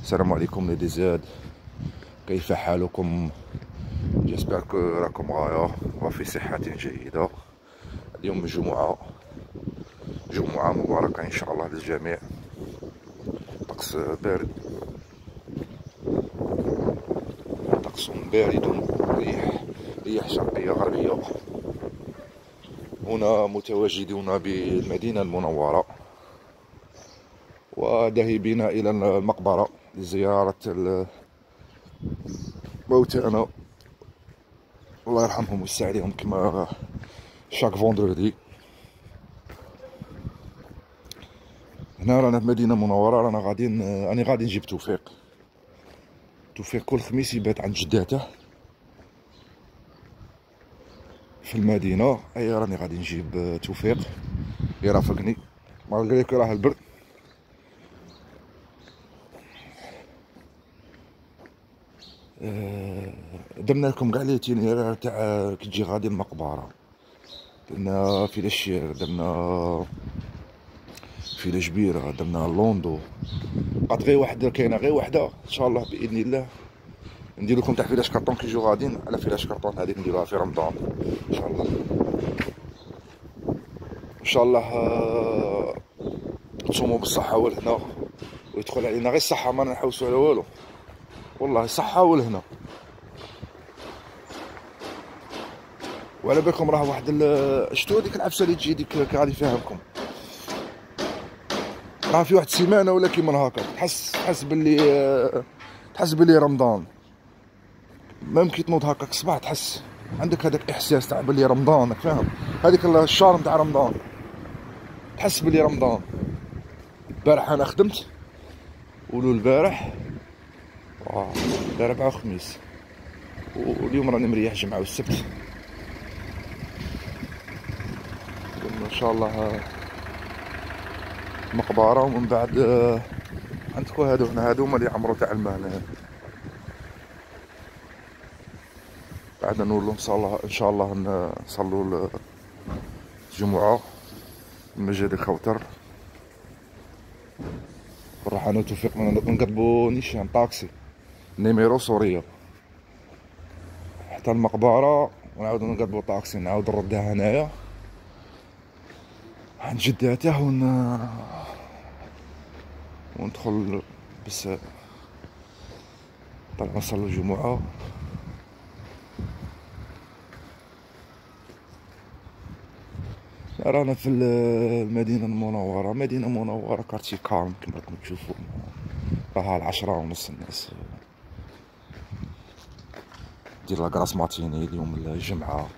السلام عليكم لي زاد، كيف حالكم؟ جيسبر كو راكم غاية وفي صحة جيدة. اليوم جمعة مباركة إن شاء الله للجميع. طقس بارد، طقس بارد، رياح شرقية غربية. هنا متواجدون بالمدينة المنورة وذاهبين إلى المقبرة لزيارة موتانا الله يرحمهم ويسع عليهم كما شاك فوندردي. هنا رانا في مدينة منورة، رانا غاديين، راني غادي نجيب توفيق كل خميس يبات عند جداته في المدينة. اي راني غادي نجيب توفيق يرافقني مالغري كو راه البرد. درنا لكم كاع ليتينيرير تاع كي تجي غادي المقبرة. درنا في لاشير، درنا في لجبيرة، درنا لوندو. بقات غير واحدة، كاينة غير واحدة ان شاء الله باذن الله ندير لكم تاع فيلاش كارطون كي يجوا غاديين على فيلاش كارطون. هذيك نديروها في رمضان ان شاء الله. ان شاء الله تصوموا بالصحة والهنا ويدخل علينا غير الصحة، ما نحوسوا على والو والله، الصحة والهنا. وعلى بالكم راه واحد شتو هذيك العفسة اللي تجي ديك غادي فاهمكم، راه في واحد السيمانة ولا كيما هكا تحس باللي رمضان. ميم كي تنوض هكاك الصباح تحس عندك هذاك احساس تاع باللي رمضان، فاهم؟ هذيك الشارم تاع رمضان، تحس باللي رمضان. البارح انا خدمت ولو البارح الاربعاء وخميس، واليوم راني مريح جمعة والسبت. ان شاء الله مقبرة، ومن بعد عندكم هادو هنا، هادو هما اللي عمرو تاع الماء هنا. بعد نولو ان شاء الله نصلوا الجمعة المسجد الكوثر. نروح انا وتوفيق نقضبو نيشان طاكسي نيميرو سوريا حتى المقبرة، ونعاودو نقضبو طاكسي نعاود نردها هنايا عند جداته وندخل بس طلع نصلي الجمعة. رانا في المدينة المنورة، مدينة منورة كارتي كالم كما راكم تشوفوا. راها 10:30 الناس دير لاكراس ماتيني اليوم الجمعة.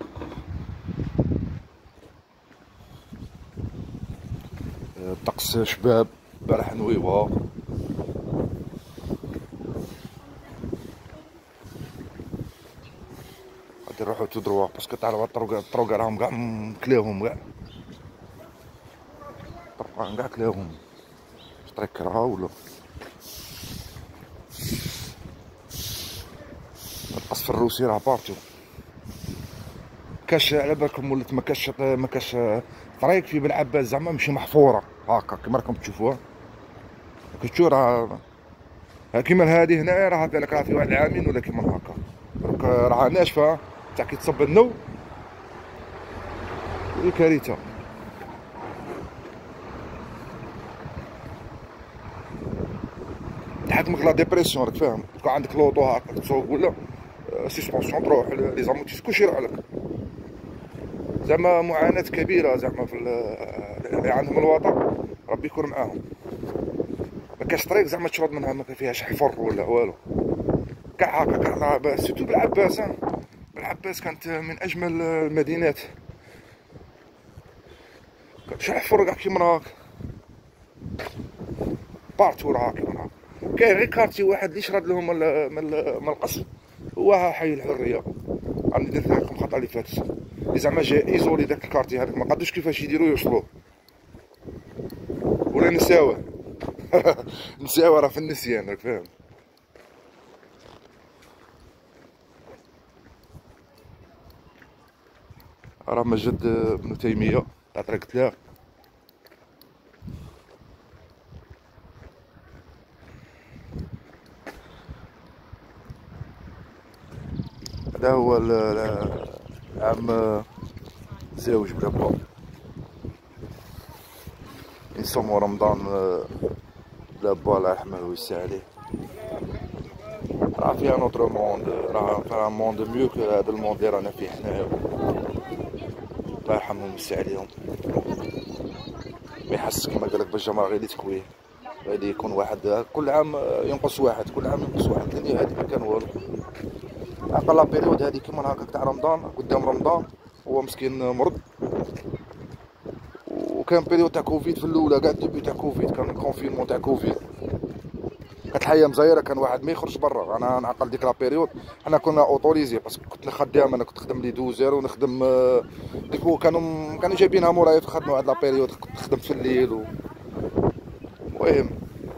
الطقس شباب، البارح نويوة. غادي نروحو تو دروا باسكو تاع الطروق راهم كاع مكلاوهم، كاع كلاوهم شطريكرها ولا القصف الروسي راه بارتو. كاش على بالكم ولات ما كاش طريق في بن عباس زعما ماشي محفوره هاكا كيما راكم تشوفوها. كتشوف راه كيما هذه هنايا راه بالك راه في واحد العامين ولا كيما هاكا، دروك راه ناشفه تاع كي تصب النو كارثه. تحكمك لا ديبرسيون راك فاهم، تكون عندك لوطو هاكا تصوب ولا سيسبونسيون تروح لي زاموتيس كلشي يروح عليك. زعما معاناة كبيرة زعما في اللي عندهم الوطن، ربي يكون معاهم. ما كاش طريق زعما تشرد منها ما فيهاش حفر ولا والو، كاع هكا كاع سيرتو بالعباس. بالعباس كانت من اجمل المدينات، كانت شي حفر كاع كيما هاك بارتو راه كيما هاك. كاين غير كارتي واحد اللي شرد لهم من القصر، هو حي الحرية. راني درت لكم الخطأ اللي فاتت اللي زعما جا ايزولي داك الكارتي هذاك، ما قادوش كيفاش يديروا يوصلوه ولا نساوه. نساوه راه في النسيان راك فاهم. راه مسجد ابن تيمية تاع طريق تلاه. هذا هو عام زاوج بلا با يصوموا رمضان بلا با الله يرحمه ويسع عليه. راه فيها نوتر موند، راه فيها موند ميو كو هذا الموند اللي رانا فيه حنايا. الله يرحمهم ويسع عليهم. ما يحسك كما قالك بالجمرة غير تكويه، غادي يكون واحد كل عام ينقص واحد، كل عام ينقص واحد، لأن هادي ما كان والو. عقل لا بيريود هادي كيما هكاك تاع رمضان، قدام رمضان هو مسكين مرض، وكان بيريود تاع كوفيد في الاولى كاع الديبي تاع كوفيد، كان كونفينمون تاع كوفيد، كانت الحياه مزيره، كان واحد ما يخرج برا. انا نعقل ديك لا بيريود حنا كنا اوتوريزي باسكو كنت خدام، انا كنت نخدم لي 12 ونخدم ديك كانوا جايبينها مورايا في الخدمه هاد لا بيريود، كنت نخدم في الليل المهم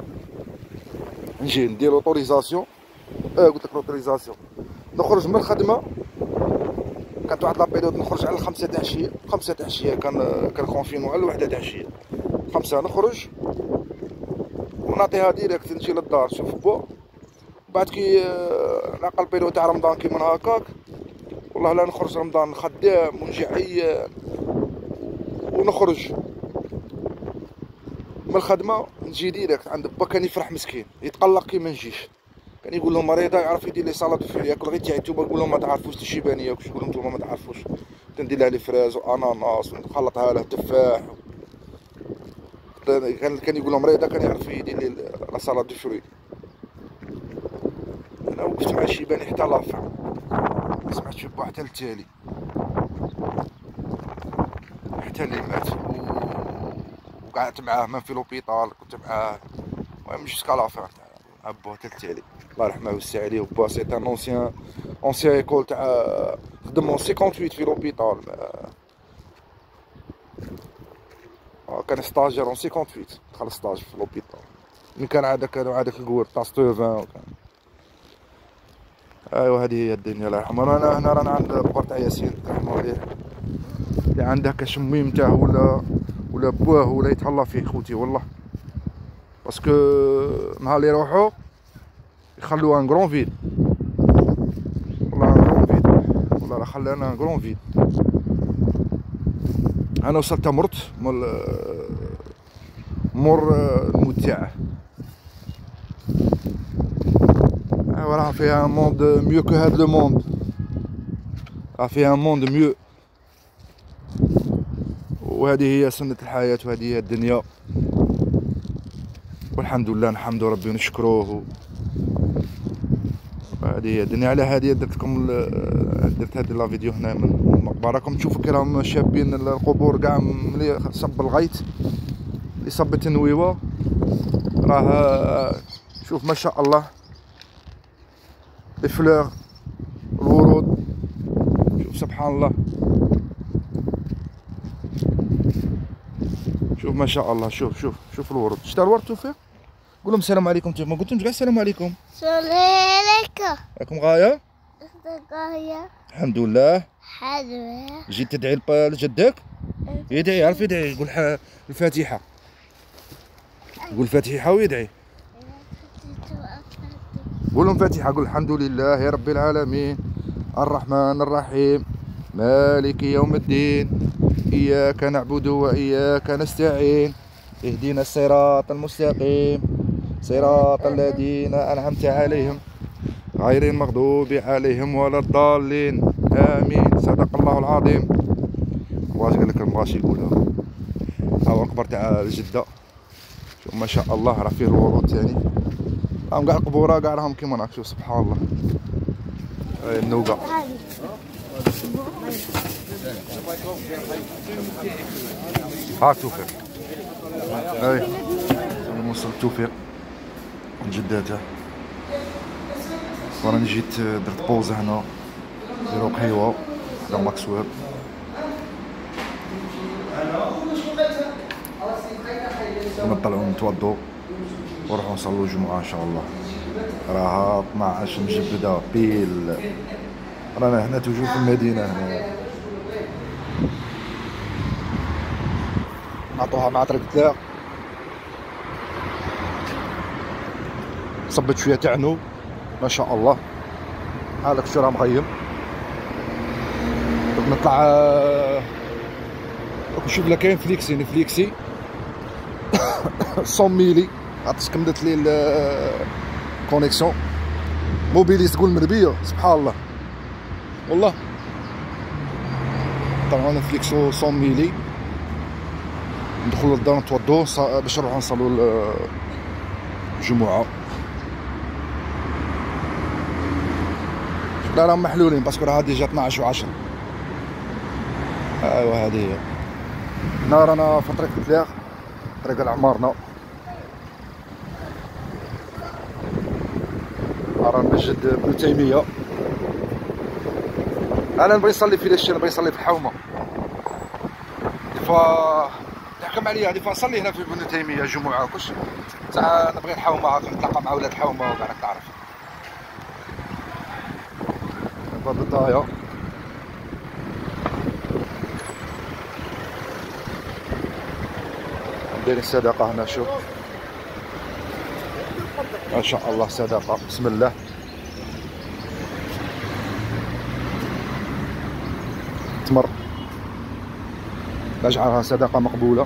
نجي ندير اوتوريزاسيون، قلت لك اوتوريزاسيون نخرج من الخدمه. كانت واحد لا بيريود نخرج على 5 تاع العشيه، 5 تاع العشيه كان كونفينو على 1 تاع العشيه، 5 نخرج ونعطيها ديريكت نجي للدار نشوف با. بعد كي نعقل بيريود تاع رمضان كيما هكاك، والله لا نخرج رمضان خدام ونجي عيان، ونخرج من الخدمه نجي ديريكت عند با. كان يفرح مسكين، يتقلق كي ما نجيش، كان يقول لهم مريضه، يعرف يدير لي سلطه في ياكل غير تاع نتوما. نقول لهم ما تعرفوش الشيبانيه، واش نقول لهم نتوما ما تعرفوش، تندير لها لي فريز واناناس ونخلطها له تفاح. كان يقول لهم مريضه، كان يعرف يدير لي لا سلطه دو فروي. انا وقفت مع الشيباني حتى لافع، ما سمعتش با حتى التالي، حتى اللي مات. وقعدت معاه من في لوبيطال، كنت معاه المهم جوسكا لافان مع با حتى التالي. الله يرحمه ويسع عليه. با سي ان اونسيان ايكول تاع خدم 58 في لوبيطال، كان ستاجير اون 58، دخل ستاج في لوبيطال من كان عادك الكور تاع ستوفان. ايوا هذه هي الدنيا الله يرحمه. انا هنا رانا عند بقر تاع ياسين رحمه عليه، اللي عنده كشميم تاعه ولا بواه ولا يتهلا فيه خوتي والله، باسكو نهار اللي يروحوا يخلوها ان كرون فيد، والله ان كرون فيد، والله راه خلانا ان كرون فيد. انا وصلت مرت مور الموت تاعه. ايوا راه فيها موند ميو كو هاد لو موند، راه فيها موند ميو، وهذه هي سنة الحياة، وهذه هي الدنيا، والحمد لله نحمدو ربي ونشكروه. هذه هي الدنيا. على هذه درت لكم هذه لا فيديو هنا من المقبره، راكم تشوفوا كي راهم شابين القبور كاع ملي صب الغيط، اللي صب التنويوه. راه شوف ما شاء الله لي فلور الورود، شوف سبحان الله، شوف ما شاء الله. شوف الورود. شتا الورد توفيق؟ قول لهم السلام عليكم. ما قلتلهمش كاع السلام عليكم. السلام عليكم. راكم غايه؟ غاية الحمد لله. حلوة. جيت تدعي لجدك؟ يدعي، عرف يدعي، يقول الفاتحه، يقول الفاتحه ويدعي. قول لهم فاتحه، قول الحمد لله رب العالمين الرحمن الرحيم مالك يوم الدين إياك نعبد وإياك نستعين اهدنا الصراط المستقيم صراط الذين أنعمت عليهم غير المغضوب عليهم ولا الضالين آمين. صدق الله العظيم. واش قال لك المغاشي يقولها. هاو القبر تاع الجدة، شوف ما شاء الله راه فيه الورود تاني، راهم كاع القبورة كاع راهم كيما راك، شوف سبحان الله. هاي النوقة. هاك توفيق، هاي نوصل توفيق جداته. وراني جيت درت بوزة هنا نديرو قهيوة حدا ماكسويل. ونطلعو نتوضو ونروحو نصلو الجمعة ان شاء الله. راها 12 مجبدة بيل، رانا هنا توجور في المدينة هنا. نعطوها مع طريقة، صبت شوية تعنو ما شاء الله. هذاك الشو راه مغيم نطلع نشوف لا كاين فليكسي نفليكسي 100 ميلي عرفتش كملت لي الكونيكسيون. موبيليس تقول مربيه سبحان الله والله. طبعا نفليكسو 100 ميلي ندخلو للدار نتوضو باش نروحو نصلو الجمعة. لا راهم محلولين باسكو راه هادي جا 12 و10. ايوا هادي هي. هنا رانا في طريق بتلاق طريق العمارنة. راه مسجد ابن تيمية. انا نبغي نصلي في لاشي، نبغي نصلي في الحومة. ديفوا تحكم عليا ديفوا نصلي هنا في ابن تيمية جمعة كلشي. ساعة نبغي الحومة هاكا نتلاقى مع ولاد الحومة وراك تعرف. باب الضايع دايرين صدقة هنا شوف ما شاء الله صدقة بسم الله. تمر نجعلها صدقة مقبولة.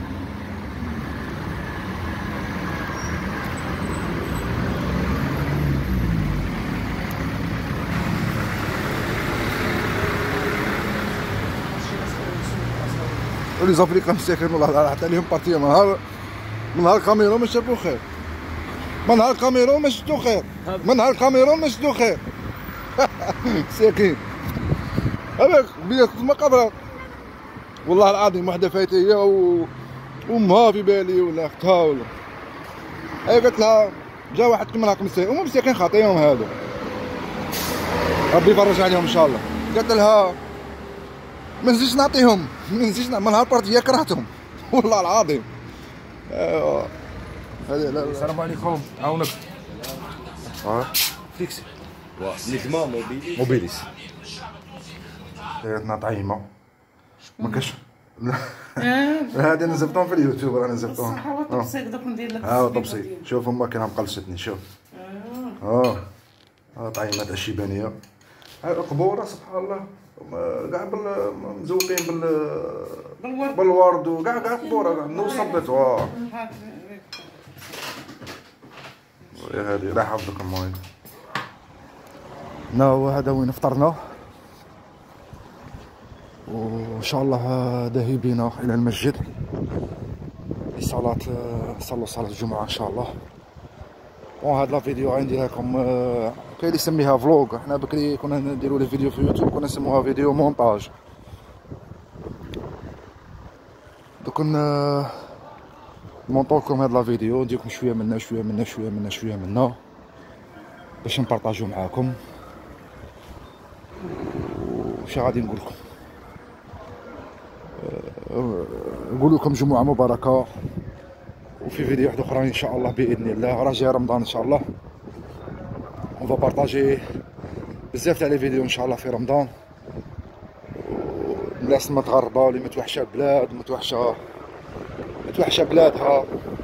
لي زافريكان مساكين والله عطا لهم بارتيه من نهار الكاميرون ما شافو خير. من نهار الكاميرون ما شفتو خير. من نهار الكاميرون ما شفتو خير. مساكين هذاك بيا كنت مقابرة والله العظيم. وحده فايته هي وامها في بالي ولا اختها ولا هي قالت لها جا واحد كيما راك مساكين هما مساكين خاطيهم هادو ربي يفرج عليهم ان شاء الله. قالت لها ما نزيدش نعطيهم من نهار بارتيه كرهتهم والله العظيم. ايوا هذه لا. السلام عليكم عاونك. فيكسي نجمة موبيليس دايرتنا طعيمة ما كاش. هادي نزبطهم في اليوتيوب رانا نزبطهم. صح هو طبسيك دوك ندير لك. ها طبسي شوف هما كاينه مقلشتني شوف. طعيمات الشيبانية قبورة سبحان الله كاع مزوقين بالورد وكاع قبورة كاع نوصبت هادي لا يحفظك المهم. هذا وين فطرنا وان شاء الله ذاهبين الى المسجد لصلاة صلوا صلاة الجمعة ان شاء الله. هاد لا فيديو عندي لكم كاين اللي يسميها فلوغ. حنا بكري كنا نديرو لي فيديو في يوتيوب كنا نسموها فيديو مونتاج. دوك نمونطولكم هاد لا فيديو نديركم شويه منا شويه منا شويه منا شويه منا باش نبارطاجيو معاكم. وش غادي نقول لكم نقول لكم جمعة مباركة. وفي فيديو واحد اخرى ان شاء الله باذن الله راه جاي رمضان ان شاء الله. اون فا بارطاجي بزاف تاع لي فيديو ان شاء الله في رمضان. الناس المتغربه واللي متوحشه البلاد متوحشه بلادها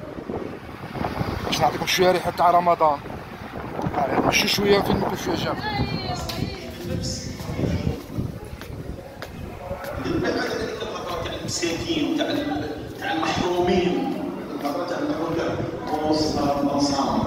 باش نعطيكم شويه ريحه تاع رمضان. ماشي شويه فين نكون شويه جام. المساكين تاع المحرومين الفتره تاع المحرومين وصلنا الانصار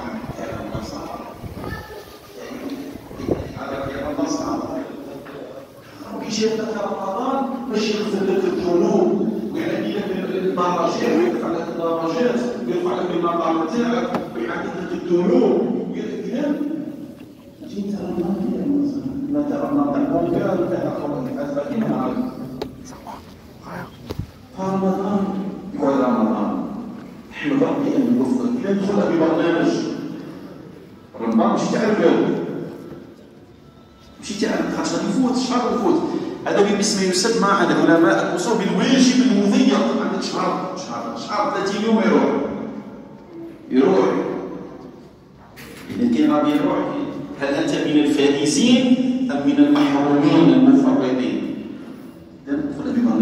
وكيجي رمضان باش يغفر لك الذنوب ويعدي لك المراجع ويرفع لك الدرجات ويرفع لك المقام تاعك ويعدي لك الذنوب ويقول لك جيت رمضان ما ترى رمضان كان تاع رمضان رمضان يقول رمضان احمد ربي ان يوفقك لا تدخلها ببرنامج رمضان ماشي تاع الجو ماشي تاع خاطر يفوت شهر يفوت هذا باسم يسمى عند العلماء الوصول بالواجب المضيق. عندك شهر 30 يوم يروح اذا كان غادي يروح هل انت من الفائزين ام من المحرومين المفرطين؟ لا تدخل ببرنامج